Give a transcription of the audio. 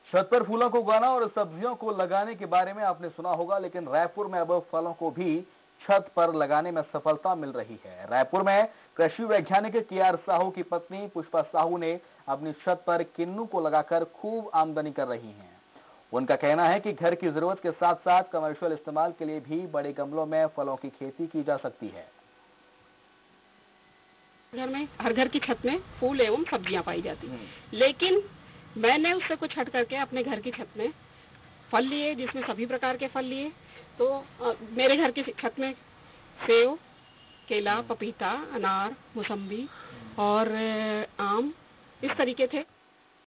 छत पर फूलों को उगाना और सब्जियों को लगाने के बारे में आपने सुना होगा, लेकिन रायपुर में अब फलों को भी छत पर लगाने में सफलता मिल रही है। रायपुर में कृषि वैज्ञानिक केआर साहू की पत्नी पुष्पा साहू ने अपनी छत पर किन्नू को लगाकर खूब आमदनी कर रही हैं। उनका कहना है कि घर की जरूरत के साथ साथ कमर्शियल इस्तेमाल के लिए भी बड़े गमलों में फलों की खेती की जा सकती है। घर में हर घर की छत में फूल एवं सब्जियां पाई जाती, लेकिन मैंने उससे कुछ हट करके अपने घर की छत में फल लिए, जिसमें सभी प्रकार के फल लिए। तो मेरे घर की छत में सेब, केला, पपीता, अनार, मौसम्बी और आम इस तरीके थे।